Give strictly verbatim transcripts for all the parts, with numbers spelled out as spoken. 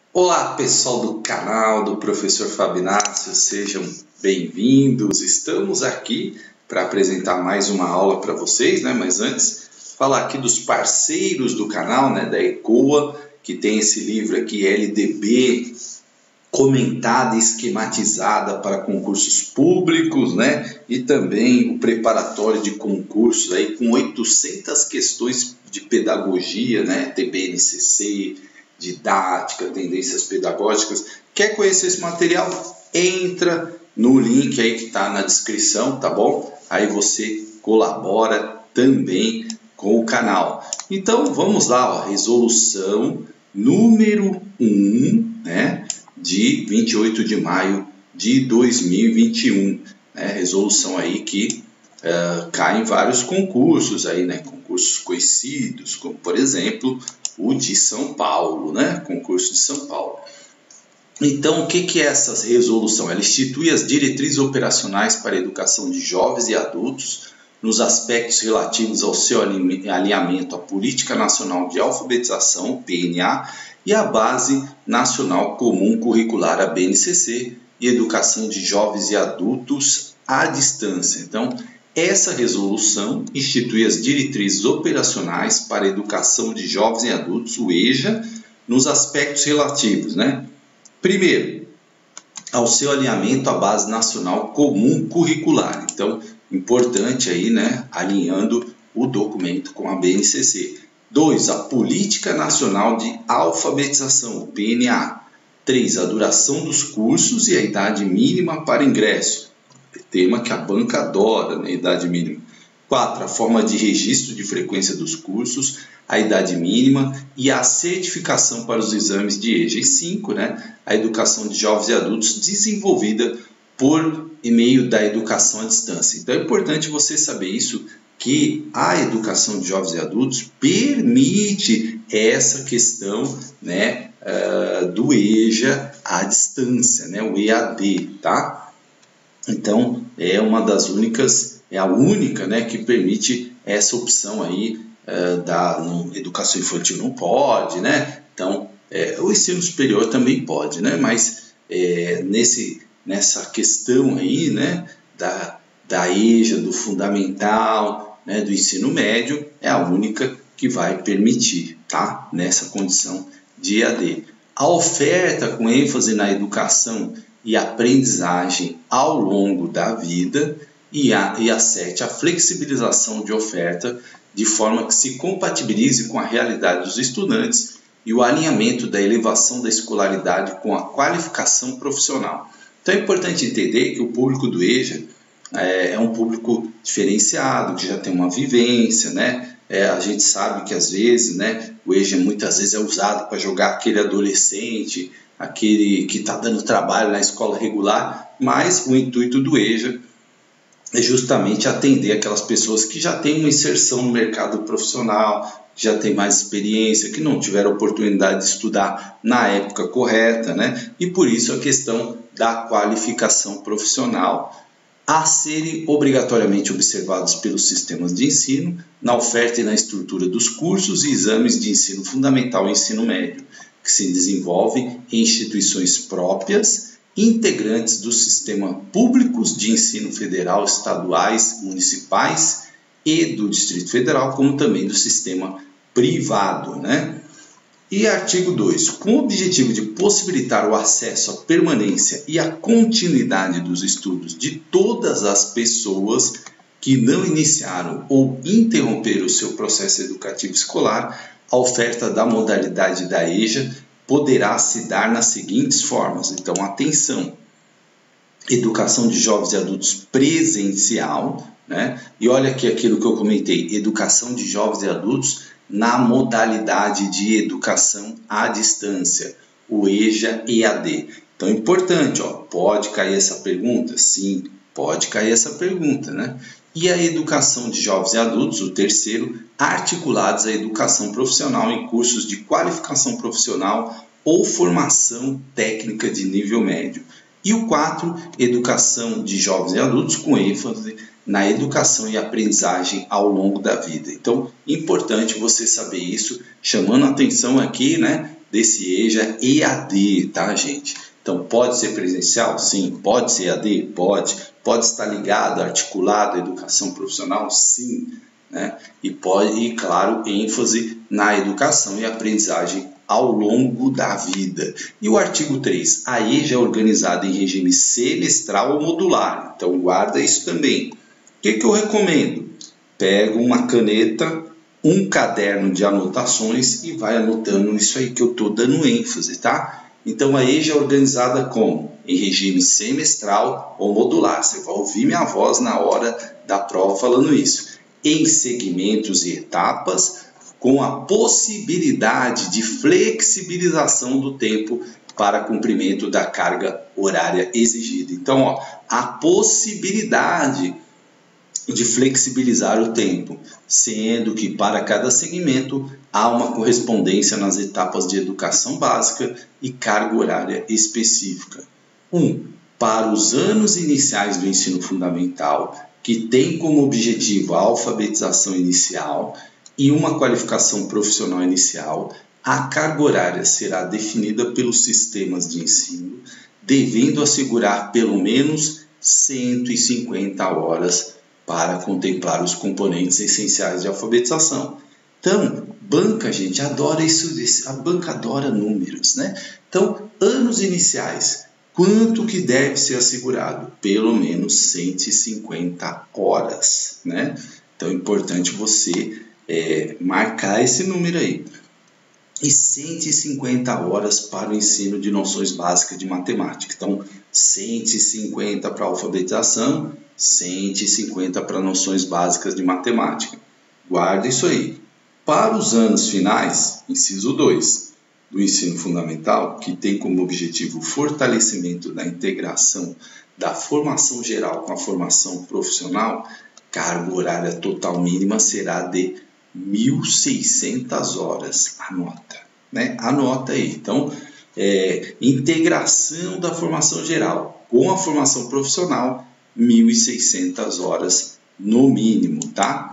Olá, pessoal do canal do professor Fábio Inácio, sejam bem-vindos. Estamos aqui para apresentar mais uma aula para vocês, né? Mas antes, falar aqui dos parceiros do canal, né? Da ECOA, que tem esse livro aqui, L D B, comentada e esquematizada para concursos públicos, né? E também o preparatório de concursos aí com oitocentas questões de pedagogia, né? T B N C C, didática, tendências pedagógicas. Quer conhecer esse material? Entra no link aí que está na descrição, tá bom? Aí você colabora também com o canal. Então vamos lá, ó, resolução número um, né, de vinte e oito de maio de dois mil e vinte e um, né, resolução aí que uh, cai em vários concursos aí, né, concursos conhecidos, como por exemplo o de São Paulo, né? Concurso de São Paulo. Então, o que que é essa resolução? Ela institui as diretrizes operacionais para a educação de jovens e adultos nos aspectos relativos ao seu alinhamento à Política Nacional de Alfabetização, P N A, e à Base Nacional Comum Curricular, a B N C C, e Educação de Jovens e Adultos à Distância. Então, essa resolução institui as diretrizes operacionais para a educação de jovens e adultos, o E J A, nos aspectos relativos, né? Primeiro, ao seu alinhamento à Base Nacional Comum Curricular. Então, importante aí, né? Alinhando o documento com a B N C C. Dois, a Política Nacional de Alfabetização, P N A. Três, a duração dos cursos e a idade mínima para ingresso. Tema que a banca adora, né? Idade mínima. quatro. A forma de registro de frequência dos cursos, a idade mínima e a certificação para os exames de E J A. E cinco. Né? A educação de jovens e adultos desenvolvida por meio da educação à distância. Então é importante você saber isso, que a educação de jovens e adultos permite essa questão, né, uh, do E J A à distância, né, o E A D, tá? Então, é uma das únicas, é a única, né, que permite essa opção aí uh, da no, educação infantil não pode, né? Então, é, o ensino superior também pode, né? Mas é, nesse, nessa questão aí, né, da, da E J A, do fundamental, né, do ensino médio, é a única que vai permitir, tá? Nessa condição de E A D. A oferta com ênfase na educação e aprendizagem ao longo da vida, e a, e a sete, a flexibilização de oferta de forma que se compatibilize com a realidade dos estudantes e o alinhamento da elevação da escolaridade com a qualificação profissional. Então é importante entender que o público do E J A é, é um público diferenciado, que já tem uma vivência, né? É, a gente sabe que às vezes, né, o E J A muitas vezes é usado para jogar aquele adolescente, aquele que está dando trabalho na escola regular, mas o intuito do E J A é justamente atender aquelas pessoas que já têm uma inserção no mercado profissional, que já têm mais experiência, que não tiveram oportunidade de estudar na época correta, né? E por isso a questão da qualificação profissional a serem obrigatoriamente observados pelos sistemas de ensino, na oferta e na estrutura dos cursos e exames de ensino fundamental e ensino médio, que se desenvolvem em instituições próprias, integrantes do sistema públicos de ensino federal, estaduais, municipais e do Distrito Federal, como também do sistema privado, né? E artigo dois. Com o objetivo de possibilitar o acesso, a permanência e a continuidade dos estudos de todas as pessoas que não iniciaram ou interromperam o seu processo educativo escolar, a oferta da modalidade da E J A poderá se dar nas seguintes formas. Então, atenção, educação de jovens e adultos presencial, né? E olha aqui aquilo que eu comentei, educação de jovens e adultos na modalidade de educação à distância, o E J A E A D. Então, é importante, ó, pode cair essa pergunta? Sim, pode cair essa pergunta, né? E a educação de jovens e adultos, o terceiro, articulados à educação profissional em cursos de qualificação profissional ou formação técnica de nível médio. E o quatro, educação de jovens e adultos com ênfase na educação e aprendizagem ao longo da vida. Então, importante você saber isso, chamando a atenção aqui, né, desse EJA E A D, tá, gente? Então, pode ser presencial? Sim. Pode ser E A D? Pode. Pode estar ligado, articulado à educação profissional? Sim. Né? E pode, e claro, ênfase na educação e aprendizagem ao longo da vida. E o artigo três, a EJA é organizada em regime semestral ou modular. Então, guarda isso também. O que, que eu recomendo? Pega uma caneta, um caderno de anotações e vai anotando isso aí que eu estou dando ênfase, tá? Então, a EJA é organizada como? Em regime semestral ou modular. Você vai ouvir minha voz na hora da prova falando isso. Em segmentos e etapas, com a possibilidade de flexibilização do tempo para cumprimento da carga horária exigida. Então, ó, a possibilidade de flexibilizar o tempo, sendo que para cada segmento há uma correspondência nas etapas de educação básica e carga horária específica. um. Para os anos iniciais do ensino fundamental, que tem como objetivo a alfabetização inicial e uma qualificação profissional inicial, a carga horária será definida pelos sistemas de ensino, devendo assegurar pelo menos cento e cinquenta horas para contemplar os componentes essenciais de alfabetização. Então, banca, gente, adora isso, a banca adora números, né? Então, anos iniciais, quanto que deve ser assegurado? Pelo menos cento e cinquenta horas, né? Então, é importante você é, marcar esse número aí. E cento e cinquenta horas para o ensino de noções básicas de matemática. Então, cento e cinquenta para alfabetização, cento e cinquenta para noções básicas de matemática. Guarda isso aí. Para os anos finais, inciso dois, do ensino fundamental, que tem como objetivo o fortalecimento da integração da formação geral com a formação profissional, carga horária total mínima será de mil e seiscentas horas. Anota, né? Anota aí. Então, é, integração da formação geral com a formação profissional, mil e seiscentas horas no mínimo, tá?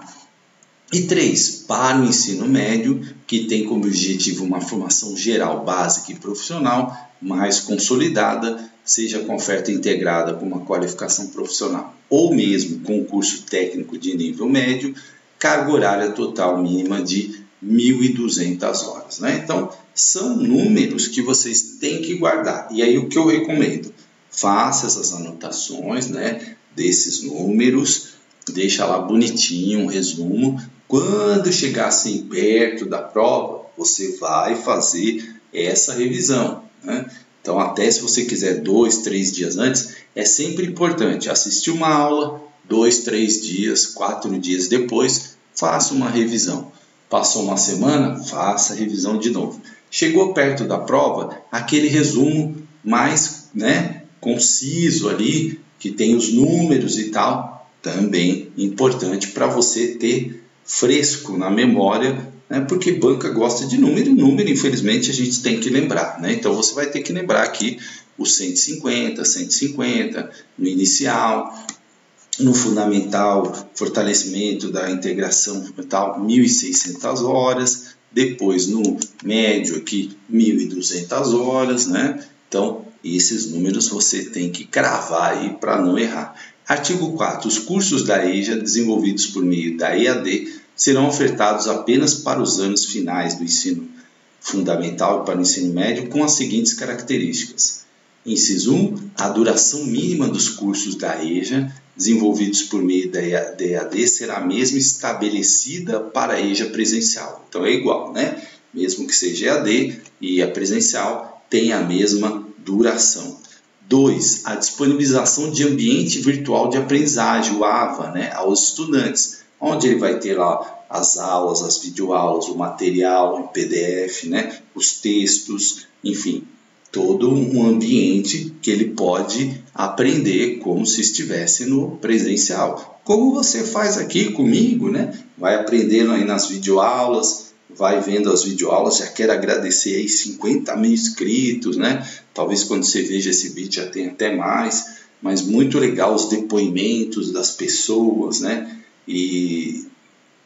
E três, para o ensino médio, que tem como objetivo uma formação geral, básica e profissional mais consolidada, seja com oferta integrada com uma qualificação profissional ou mesmo com curso técnico de nível médio, carga horária total mínima de mil e duzentas horas, né? Então, são números que vocês têm que guardar. E aí, o que eu recomendo? Faça essas anotações, né, desses números, deixa lá bonitinho um resumo. Quando chegar assim perto da prova, você vai fazer essa revisão, né? Então, até se você quiser dois, três dias antes, é sempre importante assistir uma aula, dois, três dias, quatro dias depois, faça uma revisão. Passou uma semana, faça a revisão de novo. Chegou perto da prova, aquele resumo mais, né, conciso ali, que tem os números e tal, também importante para você ter fresco na memória, né, porque banca gosta de número, e número, infelizmente, a gente tem que lembrar, né? Então, você vai ter que lembrar aqui os cento e cinquenta, cento e cinquenta, no inicial, no fundamental, fortalecimento da integração fundamental, mil e seiscentas horas, depois no médio aqui, mil e duzentas horas, né? Então, esses números você tem que cravar aí para não errar. Artigo quatro. Os cursos da EJA desenvolvidos por meio da E A D serão ofertados apenas para os anos finais do ensino fundamental e para o ensino médio com as seguintes características. Inciso um. A duração mínima dos cursos da EJA desenvolvidos por meio da E A D será a mesma estabelecida para a EJA presencial. Então é igual, né? Mesmo que seja E A D e a presencial, tem a mesma duração. dois. A disponibilização de ambiente virtual de aprendizagem, o A V A, né, aos estudantes, onde ele vai ter lá as aulas, as videoaulas, o material em P D F, né, os textos, enfim, todo um ambiente que ele pode aprender como se estivesse no presencial. Como você faz aqui comigo, né? Vai aprendendo aí nas videoaulas, vai vendo as videoaulas. Já quero agradecer aí cinquenta mil inscritos, né? Talvez quando você veja esse vídeo já tenha até mais, mas muito legal os depoimentos das pessoas, né? E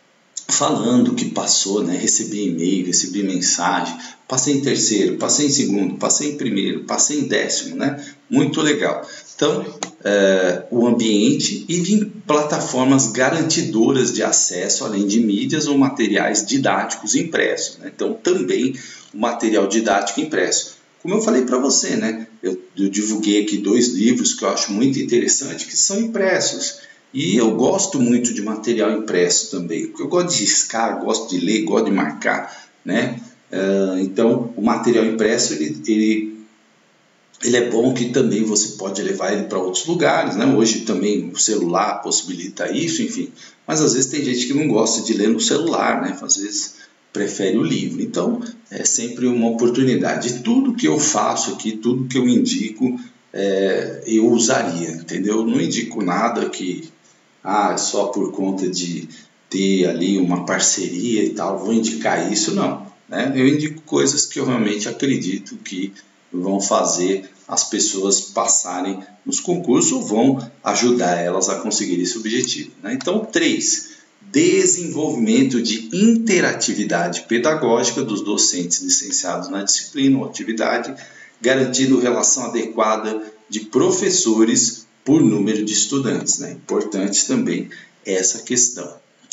falando que passou, né? Recebi e-mail, recebi mensagem, passei em terceiro, passei em segundo, passei em primeiro, passei em décimo, né? Muito legal. Então, é, o ambiente e de plataformas garantidoras de acesso, além de mídias ou materiais didáticos impressos, né? Então, também o material didático impresso. Como eu falei para você, né? Eu, eu divulguei aqui dois livros que eu acho muito interessante, que são impressos. E eu gosto muito de material impresso também, porque eu gosto de riscar, gosto de ler, gosto de marcar, né? Uh, então, o material impresso, ele, ele, ele é bom que também você pode levar ele para outros lugares, né? Hoje também o celular possibilita isso, enfim. Mas às vezes tem gente que não gosta de ler no celular, né? Às vezes prefere o livro. Então, é sempre uma oportunidade. Tudo que eu faço aqui, tudo que eu indico, é, eu usaria, entendeu? Eu não indico nada que... ah, só por conta de ter ali uma parceria e tal, vou indicar isso, não. Né? Eu indico coisas que eu realmente acredito que vão fazer as pessoas passarem nos concursos ou vão ajudar elas a conseguir esse objetivo. Né? Então, três, desenvolvimento de interatividade pedagógica dos docentes licenciados na disciplina ou atividade, garantindo relação adequada de professores por número de estudantes, né? Importante também essa questão.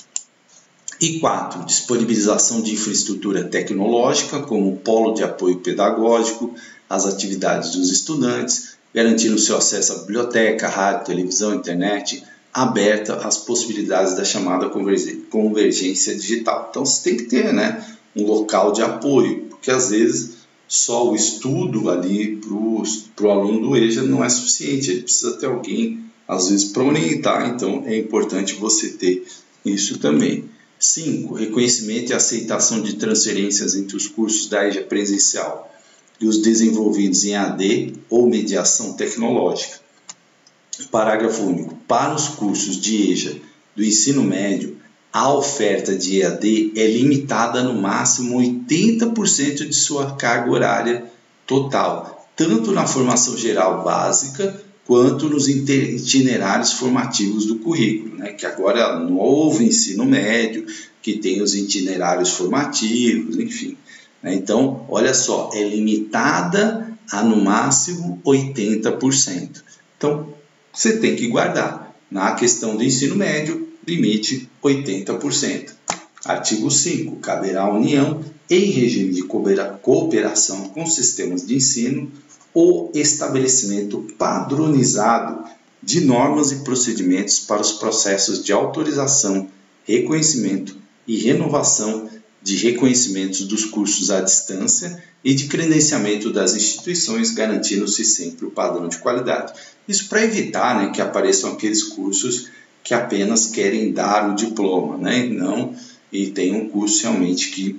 E quatro, disponibilização de infraestrutura tecnológica, como polo de apoio pedagógico às atividades dos estudantes, garantindo o seu acesso à biblioteca, rádio, televisão, internet, aberta às possibilidades da chamada convergência digital. Então, você tem que ter, né, um local de apoio, porque às vezes só o estudo ali para o aluno do EJA não é suficiente, ele precisa ter alguém, às vezes, para orientar, então é importante você ter isso também. cinco. Reconhecimento e aceitação de transferências entre os cursos da EJA presencial e os desenvolvidos em A D ou mediação tecnológica. Parágrafo único. Para os cursos de EJA do ensino médio, a oferta de E A D é limitada no máximo oitenta por cento de sua carga horária total, tanto na formação geral básica quanto nos itinerários formativos do currículo, né? Que agora é o novo ensino médio, que tem os itinerários formativos, enfim. Né? Então, olha só, é limitada a no máximo oitenta por cento. Então, você tem que guardar. Na questão do ensino médio, limite oitenta por cento. Artigo cinco. Caberá à União, em regime de cooperação com sistemas de ensino, o estabelecimento padronizado de normas e procedimentos para os processos de autorização, reconhecimento e renovação de reconhecimentos dos cursos à distância e de credenciamento das instituições, garantindo-se sempre o padrão de qualidade. Isso para evitar, né, que apareçam aqueles cursos que apenas querem dar o diploma, né? Não, e tem um curso realmente que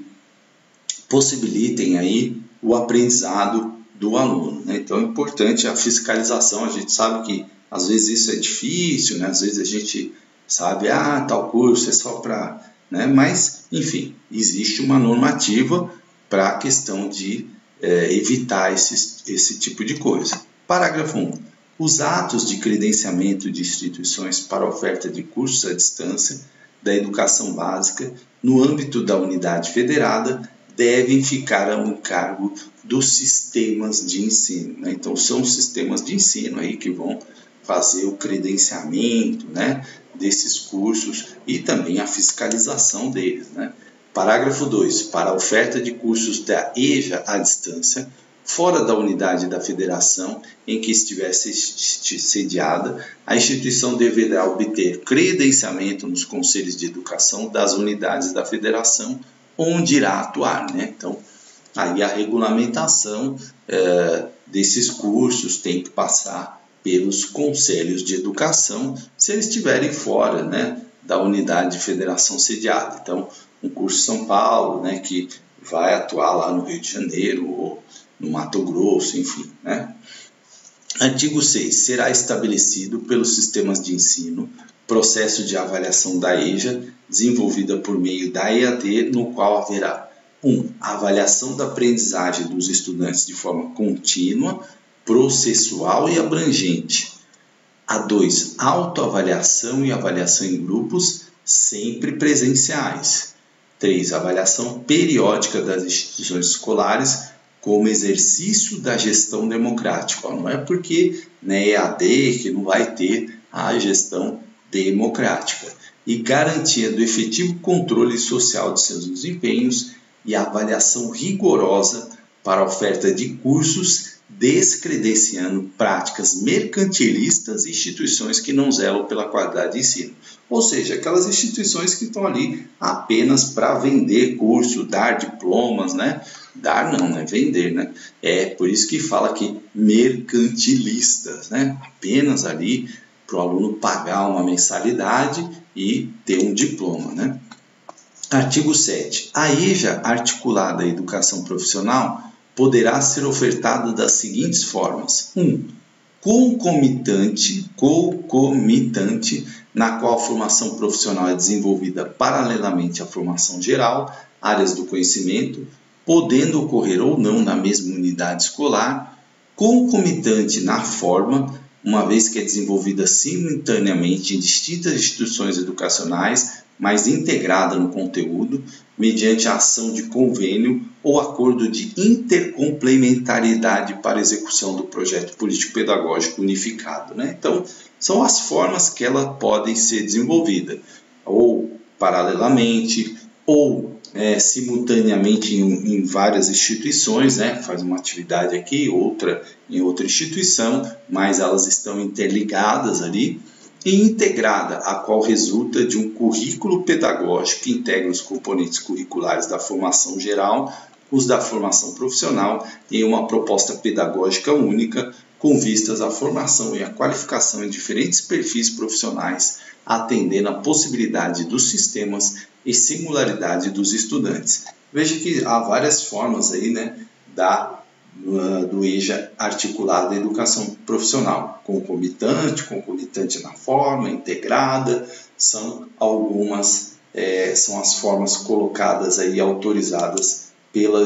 possibilitem aí o aprendizado do aluno, né? Então é importante a fiscalização. A gente sabe que às vezes isso é difícil, né? Às vezes a gente sabe, ah, tal curso é só para... Né? Mas, enfim, existe uma normativa para a questão de é, evitar esse, esse tipo de coisa. Parágrafo um. Os atos de credenciamento de instituições para oferta de cursos à distância da educação básica no âmbito da unidade federada devem ficar a cargo dos sistemas de ensino. Né? Então, são os sistemas de ensino aí que vão fazer o credenciamento, né, desses cursos e também a fiscalização deles. Né? Parágrafo dois. Para a oferta de cursos da EJA à distância, fora da unidade da federação em que estiver sediada, a instituição deverá obter credenciamento nos conselhos de educação das unidades da federação onde irá atuar. Né? Então, aí a regulamentação é, desses cursos tem que passar pelos conselhos de educação, se eles estiverem fora, né, da unidade de federação sediada. Então, um curso São Paulo, né, que vai atuar lá no Rio de Janeiro ou no Mato Grosso, enfim. Né? Artigo seis. Será estabelecido pelos sistemas de ensino processo de avaliação da EJA desenvolvida por meio da E A D, no qual haverá um. A avaliação da aprendizagem dos estudantes de forma contínua, processual e abrangente. A dois. Autoavaliação e avaliação em grupos, sempre presenciais. três. Avaliação periódica das instituições escolares como exercício da gestão democrática. Não é porque né, é A D que não vai ter a gestão democrática. E garantia do efetivo controle social de seus desempenhos e avaliação rigorosa para a oferta de cursos, descredenciando práticas mercantilistas e instituições que não zelam pela qualidade de ensino. Ou seja, aquelas instituições que estão ali apenas para vender curso, dar diplomas, né? Dar não, né? Vender, né? É por isso que fala aqui mercantilistas, né? Apenas ali para o aluno pagar uma mensalidade e ter um diploma, né? Artigo sete. A EJA articulada à educação profissional poderá ser ofertado das seguintes formas. um. Concomitante, concomitante, na qual a formação profissional é desenvolvida paralelamente à formação geral, áreas do conhecimento, podendo ocorrer ou não na mesma unidade escolar. Concomitante na forma, uma vez que é desenvolvida simultaneamente em distintas instituições educacionais, mas integrada no conteúdo, mediante a ação de convênio ou acordo de intercomplementariedade para execução do projeto político-pedagógico unificado. Né? Então, são as formas que elas podem ser desenvolvidas, ou paralelamente, ou é, simultaneamente em, em várias instituições, né? Faz uma atividade aqui, outra em outra instituição, mas elas estão interligadas ali, e integrada, a qual resulta de um currículo pedagógico que integra os componentes curriculares da formação geral, os da formação profissional, em uma proposta pedagógica única, com vistas à formação e à qualificação em diferentes perfis profissionais, atendendo à possibilidade dos sistemas e singularidade dos estudantes. Veja que há várias formas aí, né, da do EJA articulado à educação profissional, concomitante, concomitante na forma, integrada, são algumas, é, são as formas colocadas aí, autorizadas pela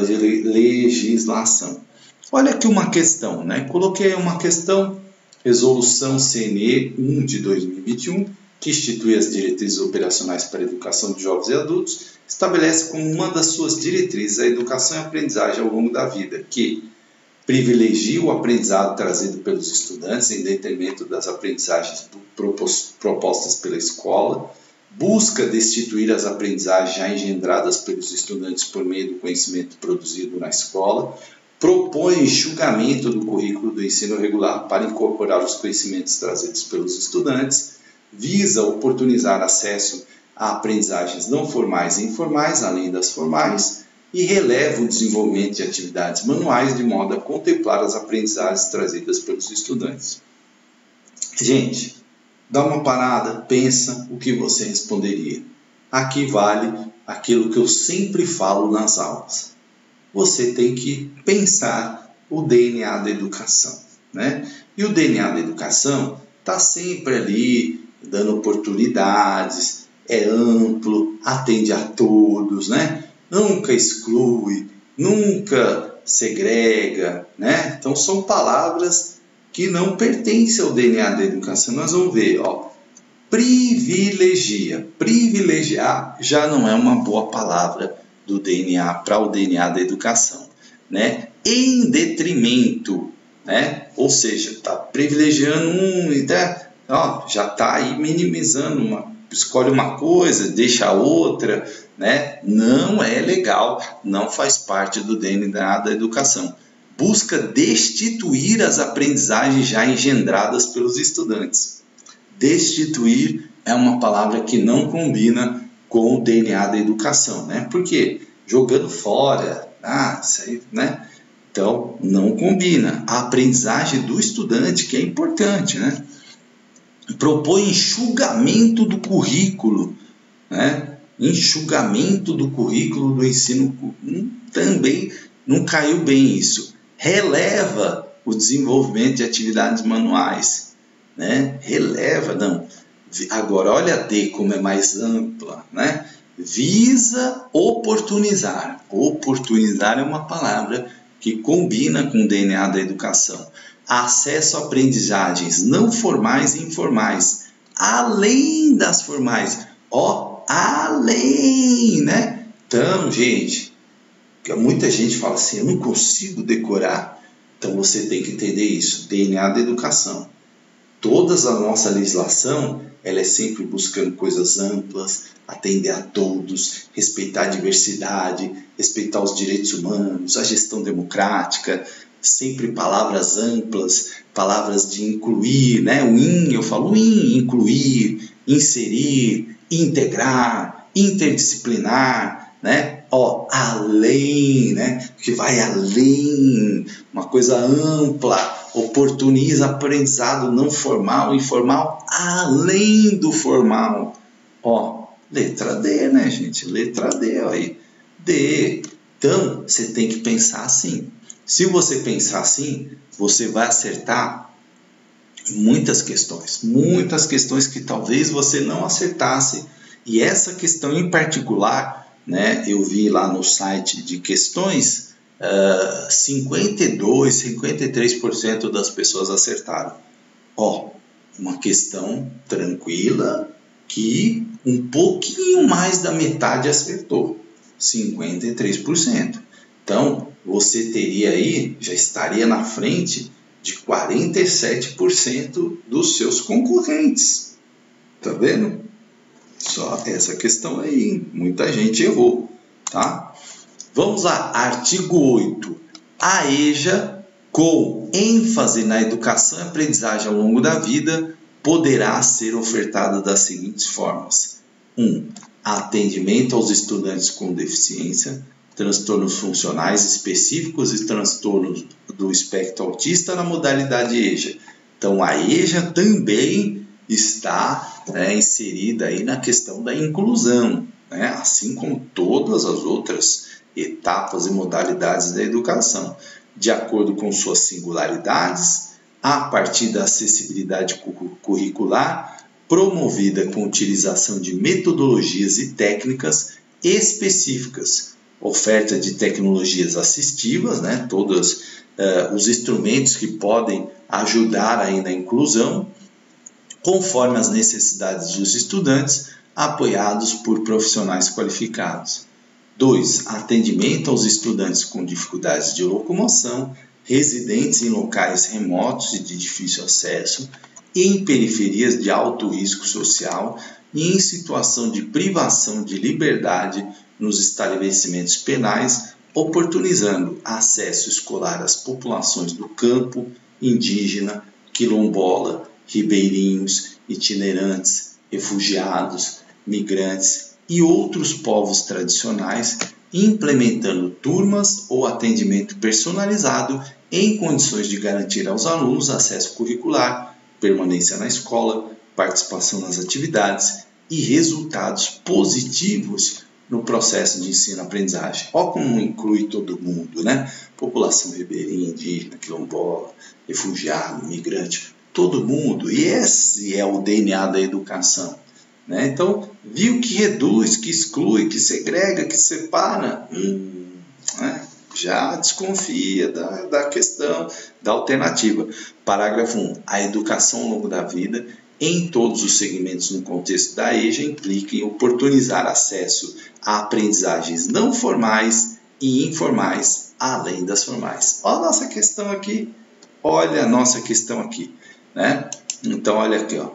legislação. Olha aqui uma questão, né? Coloquei uma questão, resolução C N E um de dois mil e vinte e um, que institui as diretrizes operacionais para a educação de jovens e adultos, estabelece como uma das suas diretrizes a educação e a aprendizagem ao longo da vida, que privilegia o aprendizado trazido pelos estudantes em detrimento das aprendizagens propostas pela escola, busca destituir as aprendizagens já engendradas pelos estudantes por meio do conhecimento produzido na escola, propõe enxugamento do currículo do ensino regular para incorporar os conhecimentos trazidos pelos estudantes, visa oportunizar acesso a aprendizagens não formais e informais, além das formais, e releva o desenvolvimento de atividades manuais de modo a contemplar as aprendizagens trazidas pelos estudantes. Gente, dá uma parada, pensa o que você responderia. Aqui vale aquilo que eu sempre falo nas aulas. Você tem que pensar o D N A da educação, né? E o D N A da educação está sempre ali, dando oportunidades, é amplo, atende a todos, né? Nunca exclui, nunca segrega, né? Então são palavras que não pertencem ao D N A da educação. Nós vamos ver, ó, privilegia. Privilegiar já não é uma boa palavra do D N A para o D N A da educação, né? Em detrimento, né? Ou seja, está privilegiando um, né? Ó, já está aí minimizando uma, escolhe uma coisa, deixa a outra, né? Não é legal, não faz parte do D N A da educação. Busca destituir as aprendizagens já engendradas pelos estudantes. Destituir é uma palavra que não combina com o D N A da educação, né? Por quê? Jogando fora, ah, isso aí, né? Então, não combina. A aprendizagem do estudante, que é importante, né? Propõe enxugamento do currículo, né? Enxugamento do currículo do ensino, hum, também não caiu bem isso. Releva o desenvolvimento de atividades manuais, né? Releva, não. Agora, olha a D como é mais ampla, né? Visa oportunizar. Oportunizar é uma palavra que combina com o D N A da educação. Acesso a aprendizagens não formais e informais, além das formais. Ó, ó, além, né? Então, gente, muita gente fala assim, eu não consigo decorar. Então, você tem que entender isso, D N A da educação. Toda a nossa legislação, ela é sempre buscando coisas amplas, atender a todos, respeitar a diversidade, respeitar os direitos humanos, a gestão democrática, sempre palavras amplas, palavras de incluir, né? O in, eu falo in, incluir, inserir, integrar, interdisciplinar, né? Ó, além, né? Que vai além, uma coisa ampla, oportuniza aprendizado não formal e informal além do formal. Ó, letra D, né, gente? Letra D, ó aí. D. Então, você tem que pensar assim. Se você pensar assim, você vai acertar muitas questões. Muitas questões que talvez você não acertasse. E essa questão em particular, né, eu vi lá no site de questões, uh, cinquenta e dois, cinquenta e três por cento das pessoas acertaram. Ó, uma questão tranquila que um pouquinho mais da metade acertou, cinquenta e três por cento. Então, você teria aí, já estaria na frente de quarenta e sete por cento dos seus concorrentes. Tá vendo? Só essa questão aí, muita gente errou, tá? Vamos lá, artigo oito. A EJA, com ênfase na educação e aprendizagem ao longo da vida, poderá ser ofertada das seguintes formas. um. Atendimento aos estudantes com deficiência, transtornos funcionais específicos e transtornos do espectro autista na modalidade EJA. Então, a EJA também está, né, inserida aí na questão da inclusão, né, assim como todas as outras etapas e modalidades da educação, de acordo com suas singularidades, a partir da acessibilidade curricular, promovida com utilização de metodologias e técnicas específicas, oferta de tecnologias assistivas, né, todos uh, os instrumentos que podem ajudar aí na inclusão, conforme as necessidades dos estudantes, apoiados por profissionais qualificados. dois. Atendimento aos estudantes com dificuldades de locomoção, residentes em locais remotos e de difícil acesso, em periferias de alto risco social e em situação de privação de liberdade nos estabelecimentos penais, oportunizando acesso escolar às populações do campo, indígena, quilombola, ribeirinhos, itinerantes, refugiados, migrantes e outros povos tradicionais, implementando turmas ou atendimento personalizado em condições de garantir aos alunos acesso curricular, permanência na escola, participação nas atividades e resultados positivos no processo de ensino-aprendizagem. Olha como inclui todo mundo, né? População ribeirinha, indígena, quilombola, refugiado, migrante, todo mundo. E esse é o D N A da educação, né? Então, viu que reduz, que exclui, que segrega, que separa, hum, né? Já desconfia da, da questão, da alternativa. Parágrafo um. A educação ao longo da vida, em todos os segmentos no contexto da EJA, implica em oportunizar acesso a aprendizagens não formais e informais, além das formais. Olha a nossa questão aqui. Olha a nossa questão aqui, né? Então, olha aqui, ó.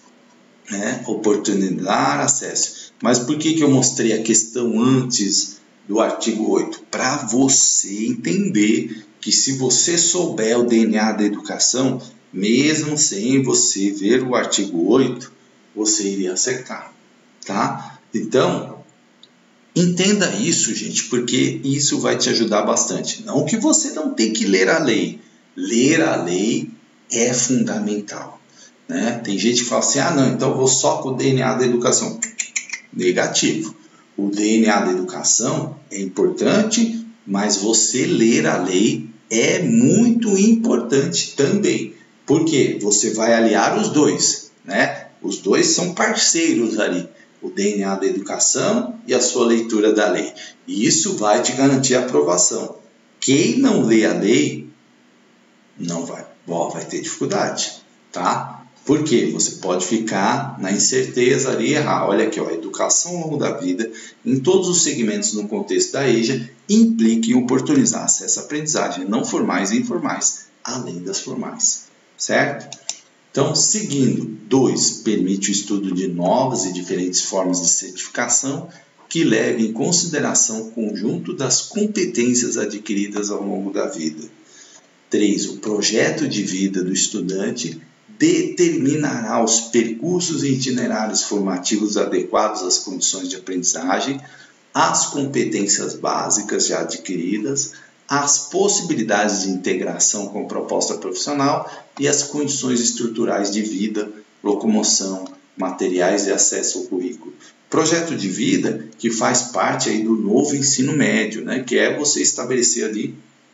Né? Oportunizar acesso. Mas por que que eu mostrei a questão antes do artigo oito? Para você entender que se você souber o D N A da educação, mesmo sem você ver o artigo oito, você iria acertar, tá? Então, entenda isso, gente, porque isso vai te ajudar bastante. Não que você não tem que ler a lei. Ler a lei é fundamental, né? Tem gente que fala assim, ah, não, então eu vou só com o D N A da educação. Negativo. O D N A da educação é importante, mas você ler a lei é muito importante também. Porque você vai aliar os dois, né? Os dois são parceiros ali. O D N A da educação e a sua leitura da lei. E isso vai te garantir a aprovação. Quem não lê a lei, não vai, ó, vai ter dificuldade, tá? Por quê? Você pode ficar na incerteza ali e errar. Olha aqui, ó, educação ao longo da vida, em todos os segmentos no contexto da EJA, implica em oportunizar acesso à aprendizagem não formais e informais, além das formais, certo? Então, seguindo, dois, permite o estudo de novas e diferentes formas de certificação que leve em consideração o conjunto das competências adquiridas ao longo da vida. três, o projeto de vida do estudante determinará os percursos e itinerários formativos adequados às condições de aprendizagem, às competências básicas já adquiridas, às possibilidades de integração com proposta profissional e as condições estruturais de vida, locomoção, materiais e acesso ao currículo. Projeto de vida que faz parte aí do novo ensino médio, né, que é você estabelecer ali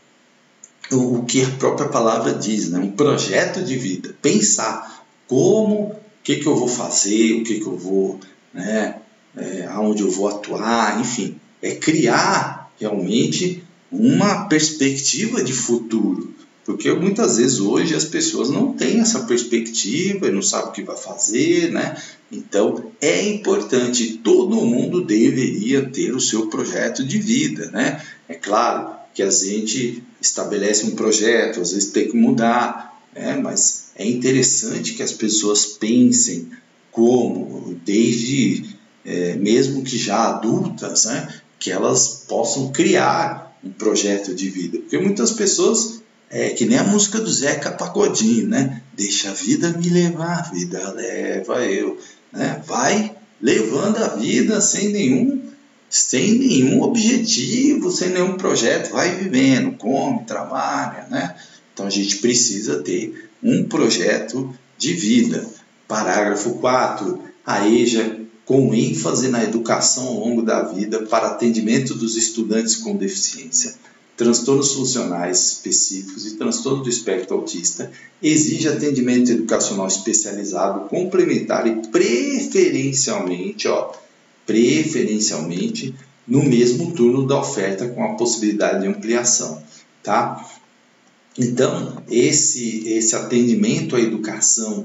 o que a própria palavra diz, né? Um projeto de vida, pensar como, o que, que eu vou fazer, o que, que eu vou, né? É, aonde eu vou atuar, enfim, é criar realmente uma perspectiva de futuro, porque muitas vezes hoje as pessoas não têm essa perspectiva e não sabem o que vai fazer, né? Então é importante, todo mundo deveria ter o seu projeto de vida, né? É claro que a gente estabelece um projeto, às vezes tem que mudar, né? Mas é interessante que as pessoas pensem como, desde é, mesmo que já adultas, né? Que elas possam criar um projeto de vida, porque muitas pessoas, é que nem a música do Zeca Pagodinho, né? Deixa a vida me levar, a vida leva eu, né? Vai levando a vida sem nenhum sem nenhum objetivo, sem nenhum projeto, vai vivendo, come, trabalha, né? Então a gente precisa ter um projeto de vida. Parágrafo quatro. A EJA, com ênfase na educação ao longo da vida para atendimento dos estudantes com deficiência, transtornos funcionais específicos e transtorno do espectro autista, exige atendimento educacional especializado, complementar e preferencialmente, ó, preferencialmente no mesmo turno da oferta com a possibilidade de ampliação, tá? Então, esse, esse atendimento à educação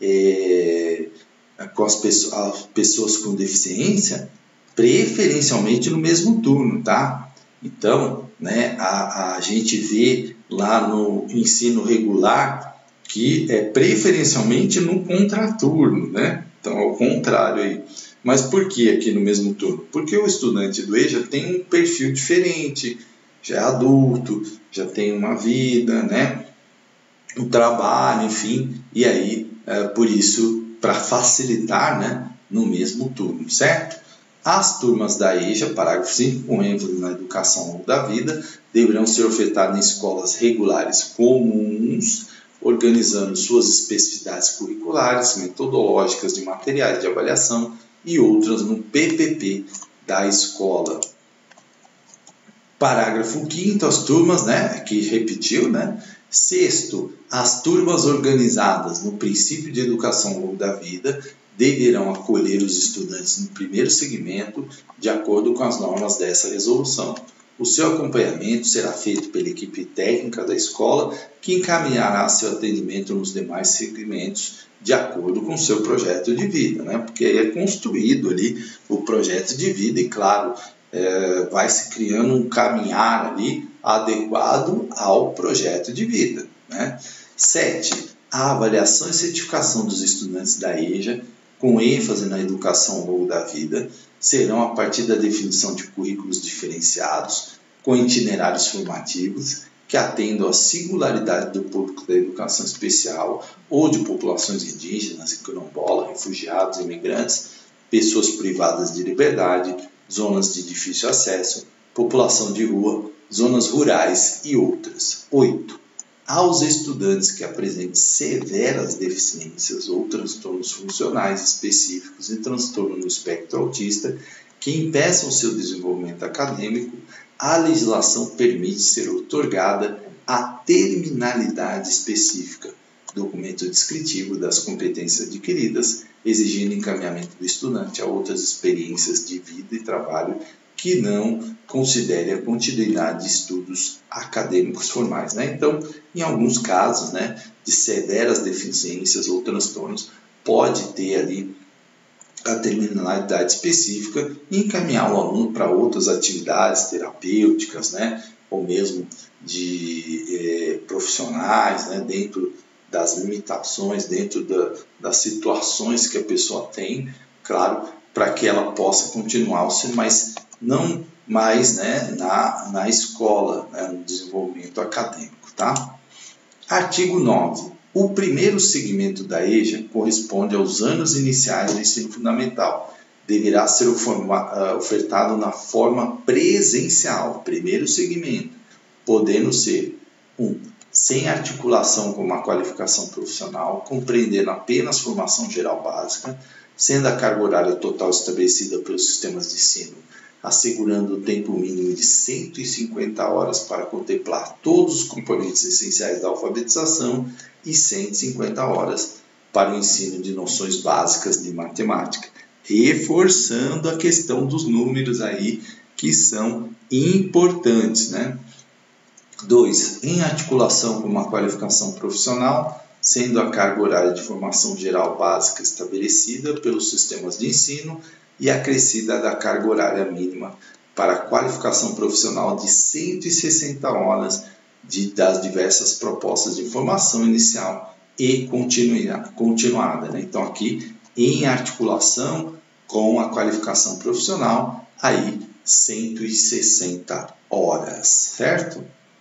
é, com as pessoas, as pessoas com deficiência, preferencialmente no mesmo turno, tá? Então, né, a, a gente vê lá no ensino regular que é preferencialmente no contraturno, né? Então, ao contrário aí. Mas por que aqui no mesmo turno? Porque o estudante do EJA tem um perfil diferente, já é adulto, já tem uma vida, né? Um trabalho, enfim, e aí, é, por isso, para facilitar, né, no mesmo turno, certo? As turmas da EJA, parágrafo cinco, com ênfase na educação ao longo da vida, deverão ser ofertadas em escolas regulares comuns, organizando suas especificidades curriculares, metodológicas de materiais de avaliação e outras no P P P da escola. Parágrafo quinto, as turmas, né, aqui repetiu, né? Sexto, as turmas organizadas no princípio de educação ao longo da vida deverão acolher os estudantes no primeiro segmento de acordo com as normas dessa resolução. O seu acompanhamento será feito pela equipe técnica da escola, que encaminhará seu atendimento nos demais segmentos de acordo com o seu projeto de vida, né? Porque aí é construído ali o projeto de vida e, claro, é, vai se criando um caminhar ali adequado ao projeto de vida, né? Sete, a avaliação e certificação dos estudantes da EJA, com ênfase na educação ao longo da vida, serão a partir da definição de currículos diferenciados, com itinerários formativos, que atendam às singularidades do público da educação especial ou de populações indígenas e quilombola, refugiados, imigrantes, pessoas privadas de liberdade, zonas de difícil acesso, população de rua, zonas rurais e outras. Oito. Aos estudantes que apresentem severas deficiências ou transtornos funcionais específicos e transtorno no espectro autista que impeçam seu desenvolvimento acadêmico, a legislação permite ser outorgada a terminalidade específica, documento descritivo das competências adquiridas, exigindo encaminhamento do estudante a outras experiências de vida e trabalho que não considere a continuidade de estudos acadêmicos formais, né? Então, em alguns casos, né, de severas deficiências ou transtornos, pode ter ali a terminalidade específica e encaminhar o aluno para outras atividades terapêuticas, né, ou mesmo de eh, profissionais, né, dentro das limitações, dentro da, das situações que a pessoa tem, claro, para que ela possa continuar o ensino, mas não mais, né, na, na escola, né, no desenvolvimento acadêmico, tá? Artigo nove. O primeiro segmento da E J A corresponde aos anos iniciais do ensino fundamental. Deverá ser ofertado na forma presencial, primeiro segmento, podendo ser um sem articulação com uma qualificação profissional, compreendendo apenas formação geral básica, sendo a carga horária total estabelecida pelos sistemas de ensino, assegurando o tempo mínimo de cento e cinquenta horas para contemplar todos os componentes essenciais da alfabetização e cento e cinquenta horas para o ensino de noções básicas de matemática, reforçando a questão dos números aí que são importantes, né? dois. Em articulação com uma qualificação profissional, sendo a carga horária de formação geral básica estabelecida pelos sistemas de ensino e acrescida da carga horária mínima para a qualificação profissional de cento e sessenta horas de, das diversas propostas de formação inicial e continuada, né? Então, aqui, em articulação com a qualificação profissional, aí cento e sessenta horas, certo?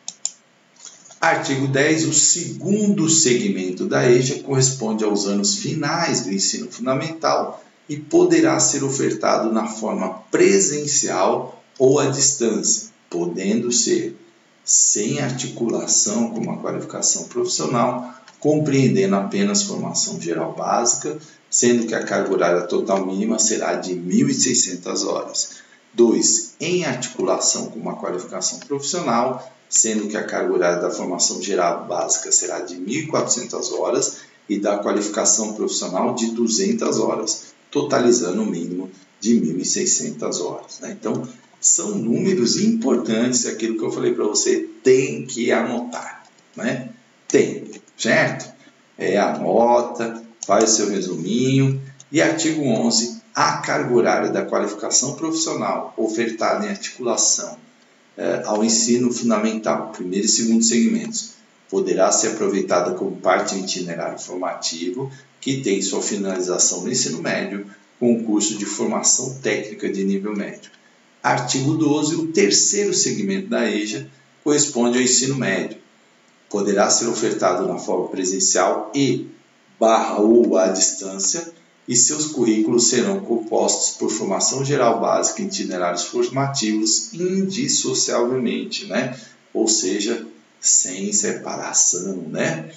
Artigo dez. O segundo segmento da E J A corresponde aos anos finais do ensino fundamental e poderá ser ofertado na forma presencial ou à distância, podendo ser sem articulação com uma qualificação profissional, compreendendo apenas formação geral básica, sendo que a carga horária total mínima será de mil e seiscentas horas. dois. Em articulação com uma qualificação profissional, sendo que a carga horária da formação geral básica será de mil e quatrocentas horas e da qualificação profissional de duzentas horas, totalizando o mínimo de mil e seiscentas horas, né? Então, são números importantes, aquilo que eu falei para você, tem que anotar, né? Tem, certo? É, anota, faz o seu resuminho. E artigo onze, a carga horária da qualificação profissional ofertada em articulação eh, ao ensino fundamental, primeiro e segundo segmentos, poderá ser aproveitada como parte do itinerário formativo que tem sua finalização no ensino médio com o curso de formação técnica de nível médio. Artigo doze, o terceiro segmento da E J A corresponde ao ensino médio. Poderá ser ofertado na forma presencial e barra ou à distância, e seus currículos serão compostos por formação geral básica e itinerários formativos indissociavelmente, né? Ou seja, sem separação, né?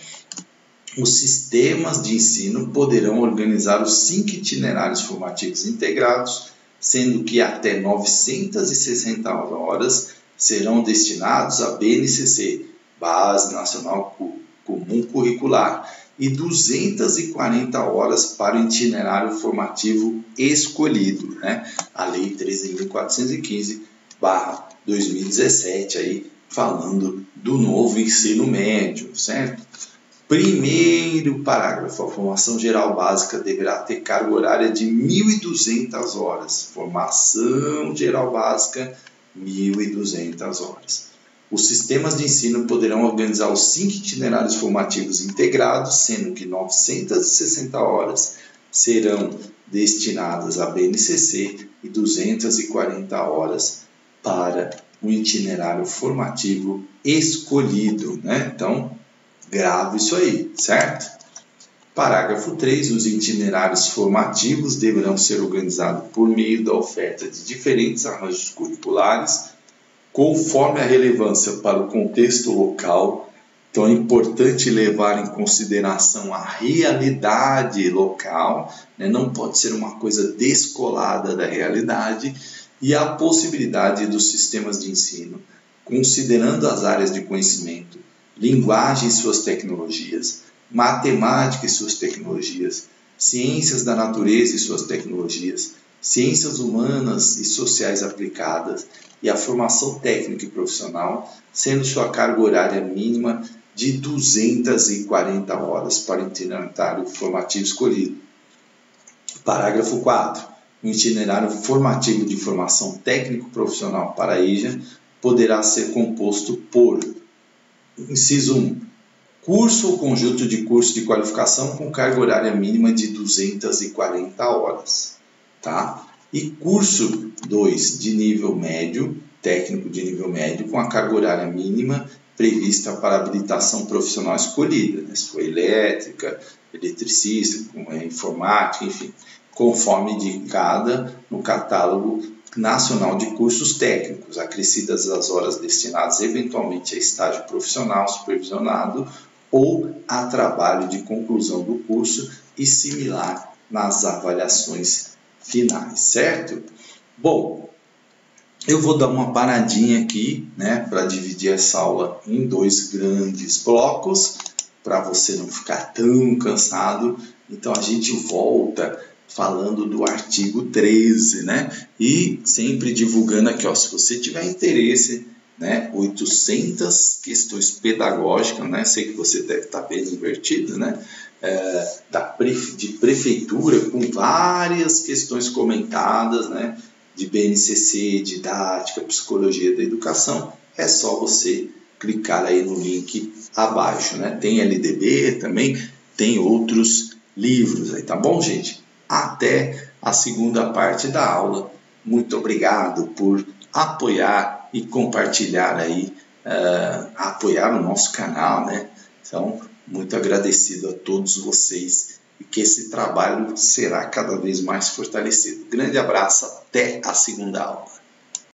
Os sistemas de ensino poderão organizar os cinco itinerários formativos integrados, sendo que até novecentas e sessenta horas serão destinados à B N C C, Base Nacional Comum Curricular, e duzentas e quarenta horas para o itinerário formativo escolhido, né? A Lei treze mil quatrocentos e quinze barra dois mil e dezessete, aí, falando do novo ensino médio, certo? Primeiro parágrafo, a formação geral básica deverá ter carga horária de mil e duzentas horas. Formação geral básica, mil e duzentas horas. Os sistemas de ensino poderão organizar os cinco itinerários formativos integrados, sendo que novecentas e sessenta horas serão destinadas à B N C C e duzentas e quarenta horas para o itinerário formativo escolhido, né? Então, grave isso aí, certo? Parágrafo três. Os itinerários formativos deverão ser organizados por meio da oferta de diferentes arranjos curriculares, conforme a relevância para o contexto local. Então, é importante levar em consideração a realidade local, né? Não pode ser uma coisa descolada da realidade, e a possibilidade dos sistemas de ensino, considerando as áreas de conhecimento, linguagem e suas tecnologias, matemática e suas tecnologias, ciências da natureza e suas tecnologias, ciências humanas e sociais aplicadas e a formação técnica e profissional, sendo sua carga horária mínima de duzentas e quarenta horas para o itinerário formativo escolhido. Parágrafo quatro. O itinerário formativo de formação técnico-profissional para a I J A poderá ser composto por, inciso um, curso ou conjunto de cursos de qualificação com carga horária mínima de duzentas e quarenta horas. Tá? E curso dois, de nível médio, técnico de nível médio, com a carga horária mínima prevista para habilitação profissional escolhida, né? Se for elétrica, eletricista, informática, enfim, conforme indicada no catálogo nacional de cursos técnicos, acrescidas as horas destinadas eventualmente a estágio profissional supervisionado ou a trabalho de conclusão do curso e similar nas avaliações finais, certo? Bom, eu vou dar uma paradinha aqui, né, para dividir essa aula em dois grandes blocos, para você não ficar tão cansado. Então a gente volta falando do artigo treze, né? E sempre divulgando aqui, ó, se você tiver interesse, né, oitocentas questões pedagógicas, né? Sei que você deve estar bem invertido, né? É, da de prefeitura, com várias questões comentadas, né? De B N C C, didática, psicologia da educação, é só você clicar aí no link abaixo, né? Tem L D B também, tem outros livros aí, tá bom, gente? Até a segunda parte da aula. Muito obrigado por apoiar e compartilhar aí, uh, apoiar o nosso canal, né? Então, muito agradecido a todos vocês e que esse trabalho será cada vez mais fortalecido. Grande abraço, até a segunda aula.